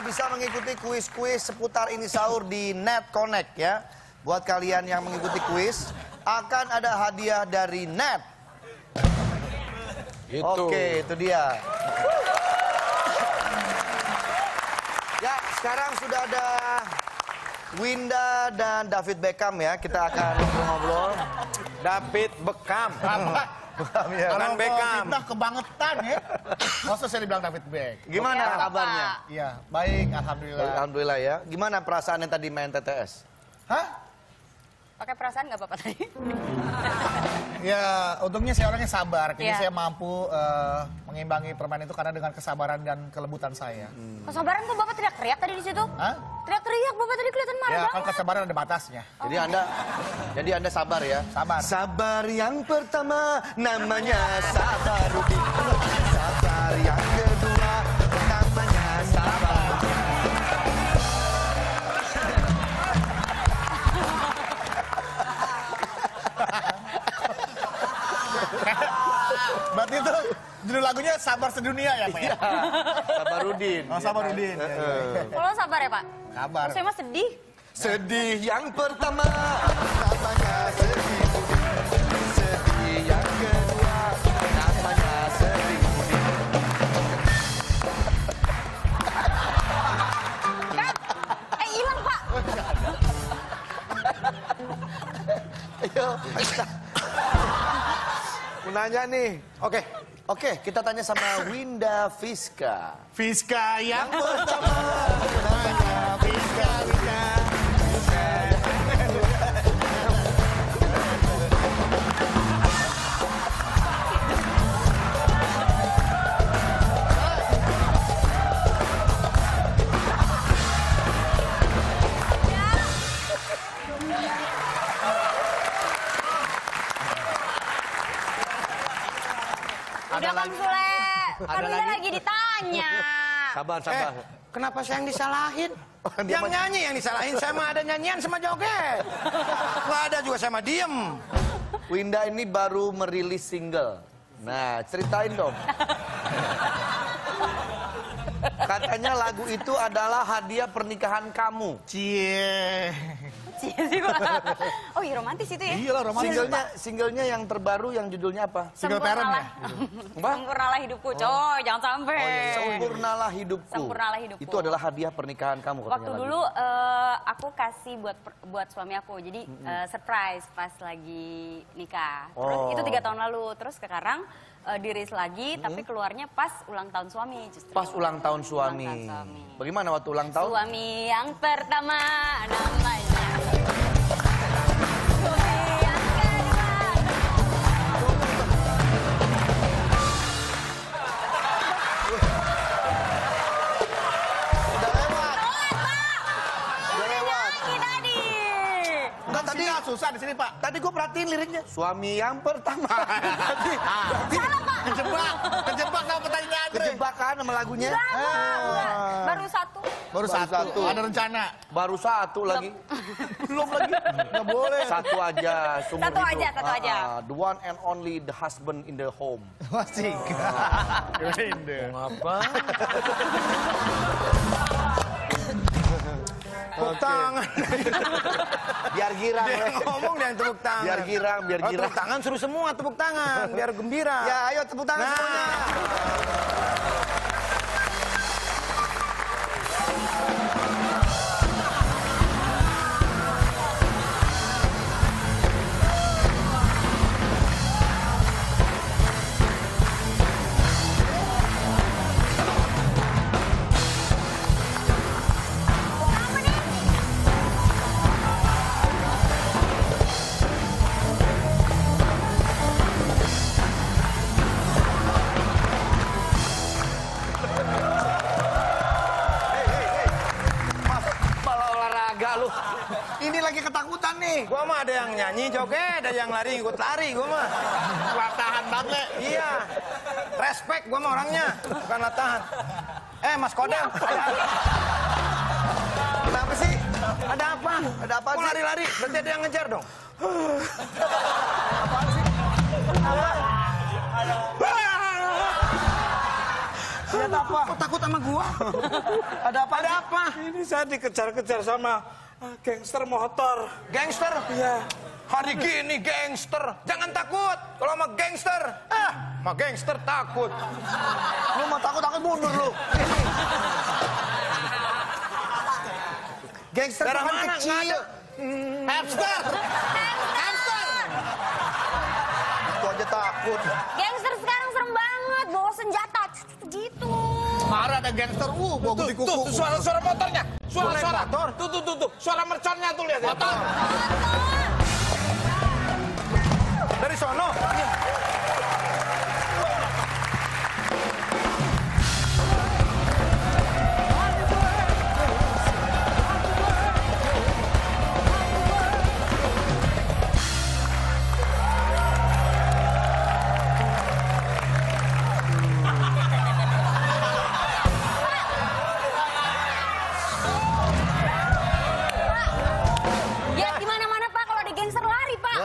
bisa mengikuti kuis-kuis seputar ini sahur di Net Connect ya. Buat kalian yang mengikuti kuis, akan ada hadiah dari Net. Oke, itu dia. Ya, sekarang sudah ada Winda dan David Beckham ya. Kita akan ngobrol-ngobrol. David Beckham. Ya. Bukan Beckham. Fitnah kebangetan ya. Masa saya dibilang David Beck. Gimana kabarnya? Iya, baik, alhamdulillah. Alhamdulillah ya. Gimana perasaannya tadi main TTS? Hah? Pakai perasaan nggak apa-apa tadi? Ya, untungnya saya orangnya sabar. Jadi Iya. saya mampu mengimbangi permainan itu karena dengan kesabaran dan kelembutan saya. Kesabaran kok Bapak teriak-teriak tadi di situ? Hah? Teriak-teriak Bapak tadi kelihatan marah Ya, kan banget. kesabaran ada batasnya. Jadi anda sabar ya. Sabar. Sabar yang pertama namanya Sabarudin. Sabar yang kedua namanya Sabar. Berarti itu judul lagunya Sabar Sedunia ya, Pak ya? Sabarudin. Oh, Sabarudin. Ya, ya. Kalau sabar ya Pak? Sabar. Saya mah sedih. Sedih yang pertama namanya sedih. Sedih yang kedua namanya sedih. Hilang Pak. Ayo. Mau nanya nih. Oke, kita tanya sama Winda Fiska. Fiska yang pertama namanya Fiska. Udah Kang Sule. Kan udah lagi ditanya. Sabar. Kenapa saya yang disalahin? Dia Yang nyanyi yang disalahin, saya mah ada nyanyian sama joget. Nggak ada juga saya mah diem. Winda ini baru merilis single. Nah, ceritain dong. Katanya lagu itu adalah hadiah pernikahan kamu. Cie. Oh iya romantis itu ya? Iya lah, romantis. Singlenya yang terbaru yang judulnya apa? Single parent ya? Sempurnalah hidupku, coy, jangan sampai. Sempurnalah hidupku. Sempurnalah hidupku. Itu adalah hadiah pernikahan kamu. Waktu dulu aku kasih buat suami aku, jadi surprise pas lagi nikah. Terus itu 3 tahun lalu, terus sekarang diris lagi, tapi keluarnya pas ulang tahun suami justru. Pas ulang tahun suami. Ulang tahun suami. Bagaimana waktu ulang tahun? Suami yang pertama namanya. Suami yang kedua. Udah lewat. Udah lewat. Nyanyi tadi. Enggak, tadi Susah di sini, Pak. Tadi gue perhatiin liriknya. Suami yang pertama. Kejebak sama pertanyaan. Kejebakan sama lagunya. Baru satu. Baru satu. Ada rencana. Baru satu lagi. Belum lagi. Nggak boleh. Satu aja. Satu Satu aja. The one and only the husband in the home. Masih. Apa? Tepuk tangan. Biar girang. Dia ngomong dan tepuk tangan. Biar girang. Oh, tepuk tangan suruh semua tepuk tangan biar gembira. Ya, ayo tepuk tangan semuanya. Malah olahraga lu. Ini lagi ketakutan nih. Gua mah ada yang nyanyi joget, ada yang lari ikut lari gua mah. Latahan banget. Iya. Respect gua mah orangnya, bukan latahan. Mas Kodam. Kenapa sih? Ada apa? Ada apa Kok sih? lari-lari? Berarti ada yang ngejar dong. Ya Ada apa? Kok takut sama gua? Ada apa? Ada apa? Ini saya dikejar-kejar sama gangster motor. Gangster? Iya. Hari gini gangster. Jangan takut. Kalau sama gangster, sama gangster takut. Lu mau takut mundur lu. Gangster Daerah kan mana? kecil. Hamster. Hamster. Itu aja takut. Gangster sekarang serem banget, bawa senjata gitu. Marah ada gangster, bawa gunting kuku. Tuh, suara motornya. Suara motor. Tuh. Suara merconnya tuh lihat ya. Motor. Dari sono. Ya di mana-mana Pak kalau ada gangster lari Pak.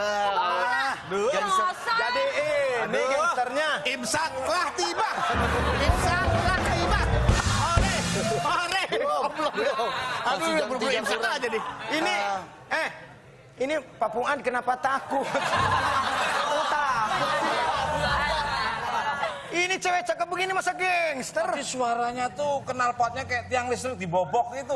Jadi ini gangsternya. Imsaklah tiba. Imsaklah tiba. Ore. Aduh, udah Buru-buru imsak aja nih. Ini, ini Papungan kenapa takut? Oh takut. Ini cewek cakep begini masa gangster? Tapi suaranya tuh knalpotnya kayak tiang listrik dibobok gitu.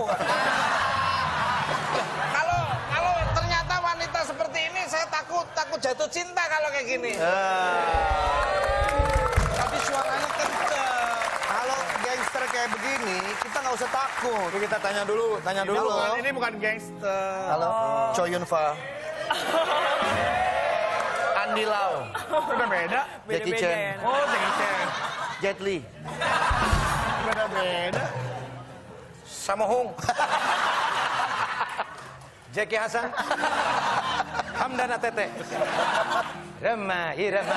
Kalau ternyata wanita seperti ini saya takut jatuh cinta kalau kayak gini. Tapi suaranya kenceng. Kalau gangster kayak begini, kita nggak usah takut. Oke, kita tanya dulu. Halo. Ini bukan gangster. Halo, Choi Yun Fat, Andi Lau. Udah beda. Jackie Chan, Oh, Jackie Chan. Jet Li. Beda-beda. Samohung. Jackie Hasan. Hamdana Tete. Irama.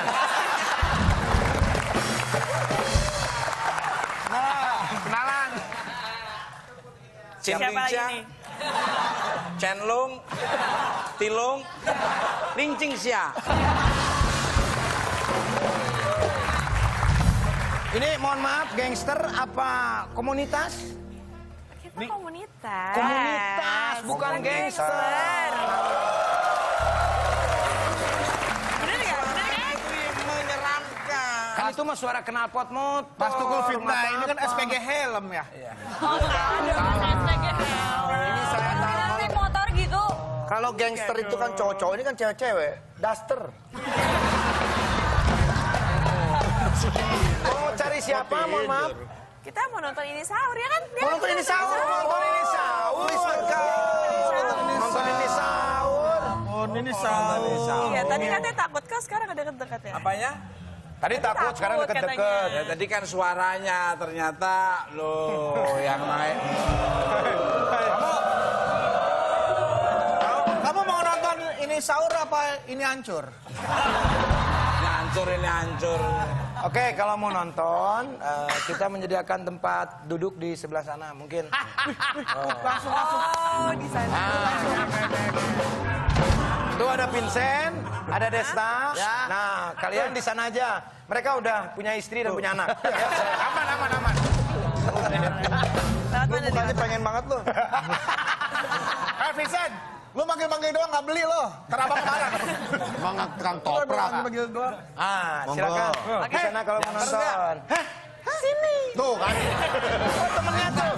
Kenalan. Siapa lagi nih? Chenlong, Tilong, Lingcing Sia. Ini mohon maaf, gangster apa komunitas? Kita komunitas. Komunitas, bukan gangster. Bener nggak? Bener kan? Menyeramkan. Kan itu mah suara knalpot motor. Mas Tukul fitnah, nggak ini kan apa-apa. SPG helm ya. Oh, ini saya tahu. Naik motor gitu. Kalau gangster itu kan cowok-cowok, ini kan cewek-cewek. Duster. Mau cari siapa, mohon maaf? Kita mau nonton ini sahur ya kan? Mau nonton ini sahur, nonton ini sahur. Nonton ini sahur. Oh, ini sahur. Iya, tadi katanya takut kok, sekarang ada deket-deket ya? Apanya? Tadi takut, sekarang deket-deket. katanya. Ya tadi kan suaranya ternyata loh yang naik. Kamu mau nonton ini sahur apa ini hancur? Ini hancur. Oke, kalau mau nonton, kita menyediakan tempat duduk di sebelah sana, mungkin. Langsung. Oh, di sana. Tuh ada Vincent, ada Desta. Ya. Nah, kalian di sana aja. Mereka udah punya istri dan punya anak. Ya, aman. Lewat Lu mana bukannya nih? pengen banget lu. Vincent, lu manggil-manggil doang nggak beli lo. Terabang marah. Emang tukang Toprak. Manggil doang. Ah, Monggo. silakan. Di sana kalau mau nonton. Tuh kan. Oh, temennya tuh.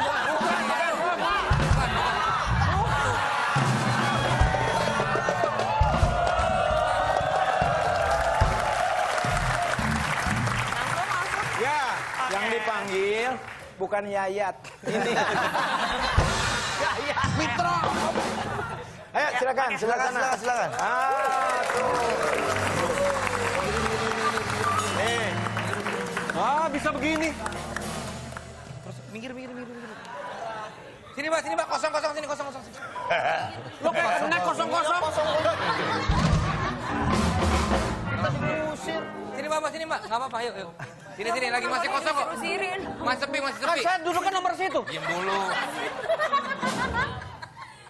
Ya, yang dipanggil bukan Yayat. Ini. Yayat. Mitro. Ayo, silakan. Silakan. Ah, tuh. Nih. Ah, bisa begini. Terus minggir. Sini Mbak, kosong sini. Lo kayak kena kosong. Sini Mbak, nggak apa-apa, yuk. Sini, lagi masih kosong kok. Usirin. Masih sepi. Saya duduknya nomor situ. Diam dulu.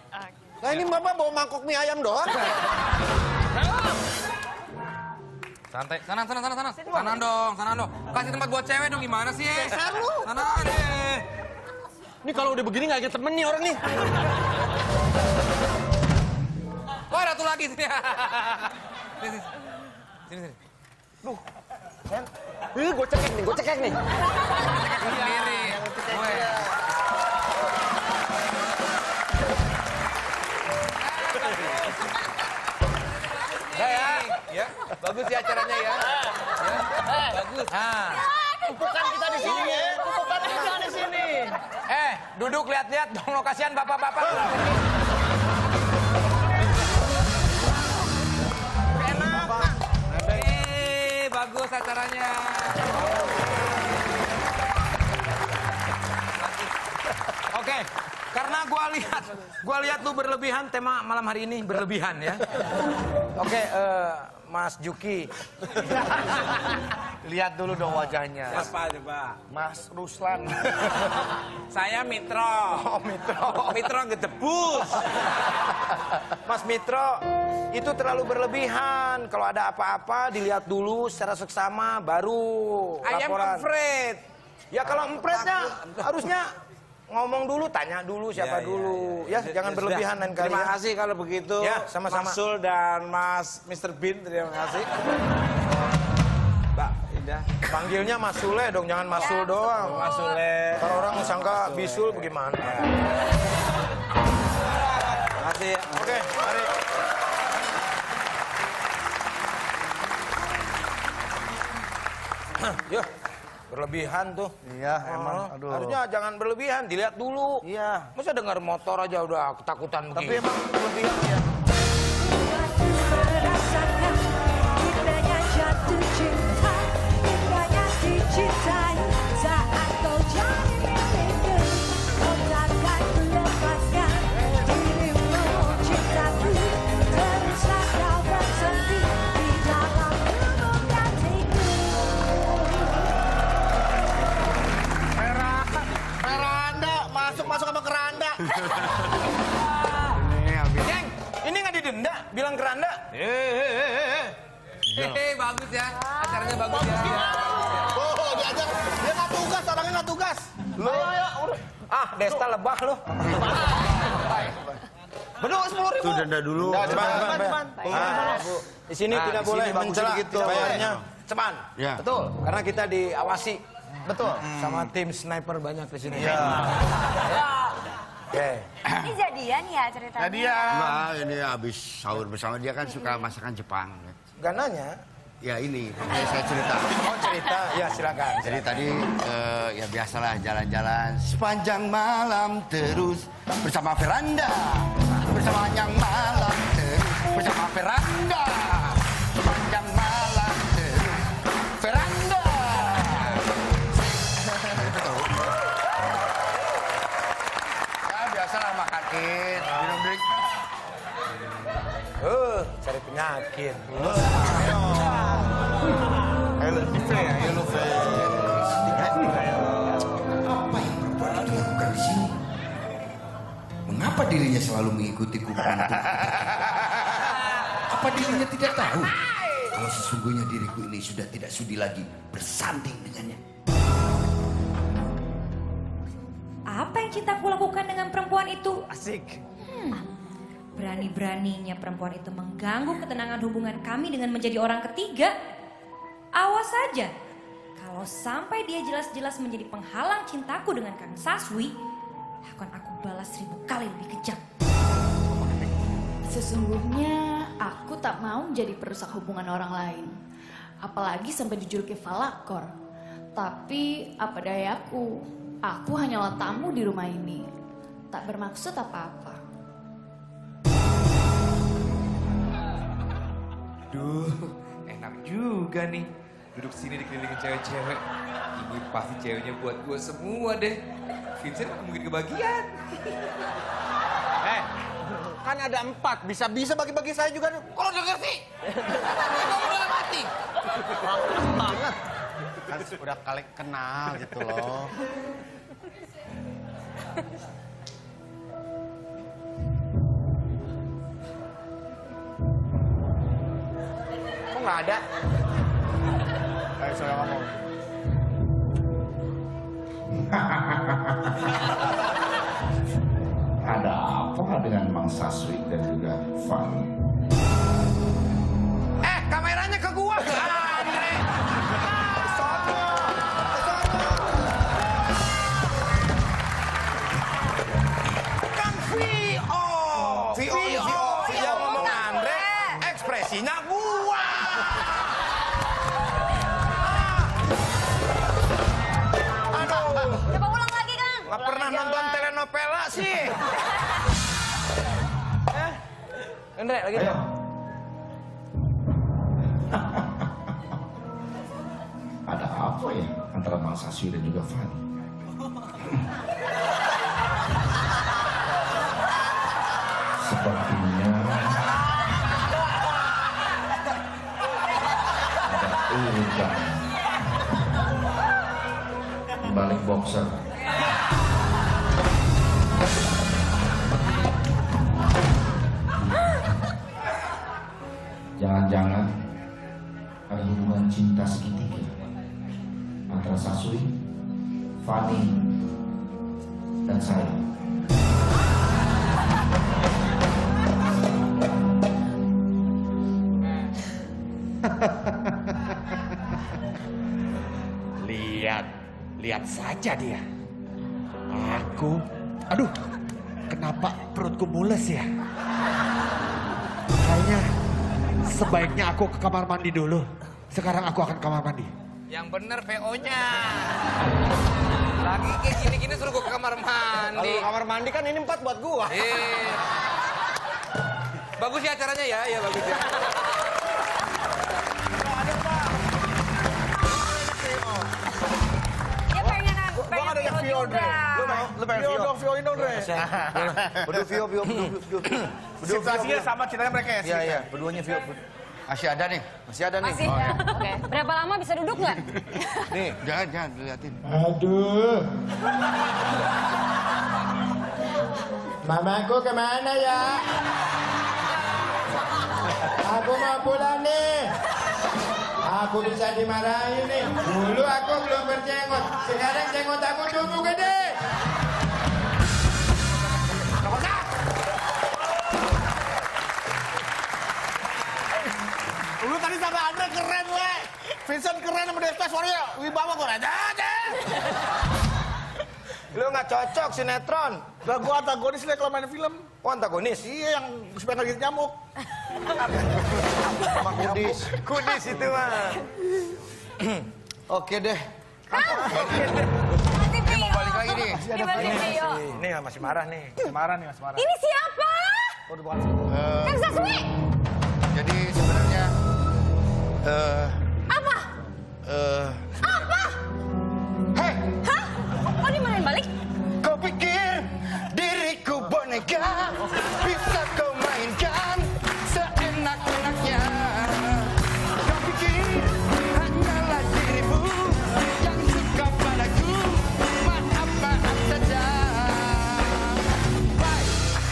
Nah ini Bapak bawa mangkok mie ayam doang. Santai, sana. Sana dong. Kasih tempat buat cewek dong, gimana sih? Sana deh. Ini kalau udah begini nggak ada temen nih orang nih. Wah, ada tuh lagi. Sini. Duh, kan? Gue cekek nih. Cekek sendiri. Ya, bagus ya acaranya ya. Bagus. Umpukan kita di sini ya. Umpukan kita di sini. Duduk lihat-lihat dong lokasian bapak-bapak. Bagus acaranya. Oke, karena gua lihat lu berlebihan, tema malam hari ini berlebihan ya. Oke, Mas Juki. Lihat dulu dong wajahnya. Apa coba? Mas Ruslan. Saya Mitro. Oh, Mitro. Mitro gedebus. Mas Mitro, itu terlalu berlebihan. Kalau ada apa-apa dilihat dulu secara seksama baru I am laporan. afraid. Ya kalau empretnya harusnya ngomong dulu, tanya dulu siapa dulu. Ya, jangan berlebihan lain kali. Terima ya. kasih kalau begitu. Ya, sama-sama. Mas Sul dan Mas Mr. Bean, terima kasih. Mbak Indah. Panggilnya Mas Sule dong, jangan Mas Sul doang. Mas Sule. Kalau orang sangka bisul bagaimana? Terima kasih. Oke, mari. Yuk, berlebihan tuh. Iya, emang. Aduh. Harusnya jangan berlebihan, dilihat dulu. Iya. Masa dengar motor aja udah ketakutan Tapi begini. emang berlebihan ya. Merasakan indahnya jatuh cinta, indahnya dicintai saat kau jadi milikku. Kau takkan melepaskan dirimu, cintaku. Teruslah kau bersemi di dalam lubuk hatiku. Keranda, masuk sama keranda. Geng, ini nggak didenda, bilang keranda. Bagus ya. Acaranya bagus ya. Oh, diajak. Dia nggak tugas, orangnya nggak tugas. Ayo. Ah, Desta lebah lo. Bener 10.000. Itu denda dulu. Depan. Di sini Nah, tidak di boleh sini bagus mencela, begitu. tidak bayarnya cepat. Ya. Betul, karena kita diawasi Betul. sama tim sniper banyak di sini. Iya. Oke. Ini jadian ya ceritanya? Dia. Nah, ini habis sahur bersama dia kan suka masakan Jepang. Gak nanya. Ya ini, saya cerita. Oh cerita, ya silakan. Jadi tadi ya biasalah jalan-jalan sepanjang malam terus bersama Veranda, bersama yang malam terus bersama Veranda, sepanjang malam terus Veranda. Ya biasalah makanin, minum drink. Cari penyakit. Apa yang perempuan itu lakukan di sini? Mengapa dirinya selalu mengikuti kumpulan itu? Apa dirinya tidak tahu kalau sesungguhnya diriku ini sudah tidak sudi lagi bersanding dengannya? Apa yang cintaku lakukan dengan perempuan itu? Asik. Berani-beraninya perempuan itu mengganggu ketenangan hubungan kami dengan menjadi orang ketiga. Awas saja, kalau sampai dia jelas-jelas menjadi penghalang cintaku dengan Kang Saswi, akan aku balas 1000 kali lebih kejam. Sesungguhnya aku tak mau menjadi perusak hubungan orang lain. Apalagi sampai dijuluki falakor. Tapi apa dayaku, aku hanyalah tamu di rumah ini. Tak bermaksud apa-apa. Duh, enak juga nih. Duduk sini dikelilingin cewek-cewek. Ini pasti ceweknya buat gue semua deh. Vincent mungkin kebagian. Kan ada 4, bisa bagi-bagi saya juga. Kalau udah ngerti. Kalau udah mati. Banget. Kan udah kali kenal gitu loh. Kok nggak ada? Andre, lagi. Ayo. Ada apa ya antara Mang Saswi dan juga Fanny? Sepertinya ada urutan di balik boxer. Jangan-jangan ada hubungan cinta segitiga antara Saswi, Fanny, dan saya. Lihat saja dia. Aduh, kenapa perutku mules ya? Kayaknya sebaiknya aku ke kamar mandi dulu. Sekarang aku akan ke kamar mandi. Yang bener VO-nya. Lagi kayak gini-gini suruh gue ke kamar mandi. Kalau kamar mandi kan ini 4 buat gua. Bagus ya acaranya ya, ya bagus ya. Gua ada yang Vio, Dre. Lu pengen Vio? Vio dong, Dre. Berdua Vio. Situasinya sama ceritanya mereka ya. Iya, berduanya Vio. Masih ada nih. Masih ada nih. Masih ya? Oke. Berapa lama bisa duduk nggak? Nih, Jangan diliatin. Aduh. Mamaku kemana ya? Aku mau pulang nih. Aku bisa dimarahin nih. Dulu aku belum berjenggot. Sekarang jenggot aku tumbuh gede. Lu tadi sama Andre keren, le. Vincent keren sama Desta Suarya. Wibawa kok aja. Lu nggak cocok sinetron. Lah gua antagonis le kalau main film. Oh antagonis? Iya, yang supaya nggak gigit nyamuk. sama Kudis. Kudis itu mah. Oke deh. Masih Mau balik lagi nih. Ini masih marah nih. Marah nih, Mas Marah. Ini siapa? Kang Saswi. Jadi sebenarnya Apa? Apa? hei, Hah? Oh dimarahin balik? kau pikir diriku boneka bisa kau mainkan seenak-enaknya? Kau pikir hanyalah dirimu yang suka padaku? Maaf saja. Bye.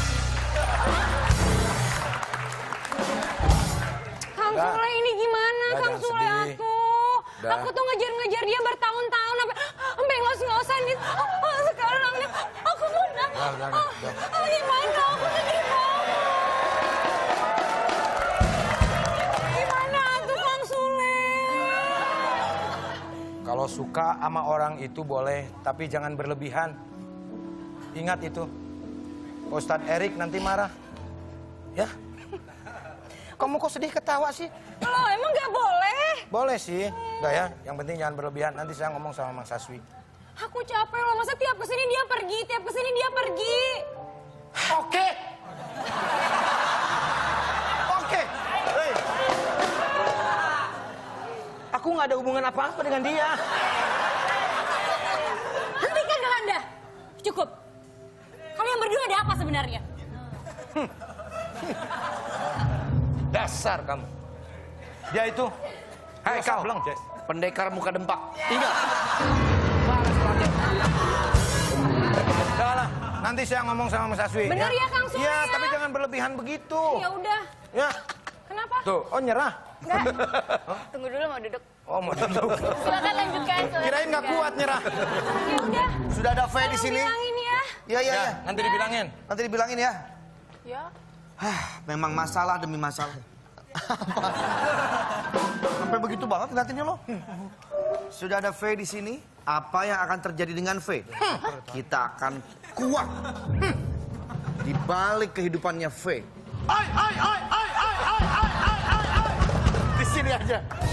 Kang Sule ini gimana? Udah, Kang jangan Sule sedih. aku. Udah. Aku tuh ngejar-ngejar dia bertahun-tahun sampai ngos-ngosan gitu. Sekarang aku mau gimana? Aku sedih banget. Gimana tuh Kang Sule? Kalau suka sama orang itu boleh, tapi jangan berlebihan. Ingat itu. Ustadz Erik nanti marah. Ya? Kamu kok sedih ketawa sih? Loh, emang nggak boleh? Boleh sih. Udah ya, yang penting jangan berlebihan. Nanti saya ngomong sama Mang Saswi. Aku capek loh, masa tiap kesini dia pergi, tiap kesini dia pergi. Oke. Oke. Hei. Aku nggak ada hubungan apa-apa dengan dia. Hentikan Galanda. Cukup. Kalian berdua ada apa sebenarnya? Dasar kamu. Dia itu. Hai kau. Pendekar muka dempak. Ingat. Udah lah, nanti saya ngomong sama Mas Saswi. Bener ya, Kang Sule Iya, ya? tapi jangan berlebihan begitu. Ya udah. Ya. Kenapa? Tuh, oh nyerah. Enggak. Tunggu dulu mau duduk. Oh mau duduk. Silakan lanjutkan. Kirain nggak kuat nyerah. Ya udah. Sudah ada V di sini. Bilangin ya. Iya. Ya, nanti dibilangin. Nanti dibilangin ya. Ya. Memang masalah demi masalah. Sampai begitu banget ngeliatinnya lo. Sudah ada V di sini. Apa yang akan terjadi dengan V? Kita akan kuat di balik kehidupannya V. Di sini aja.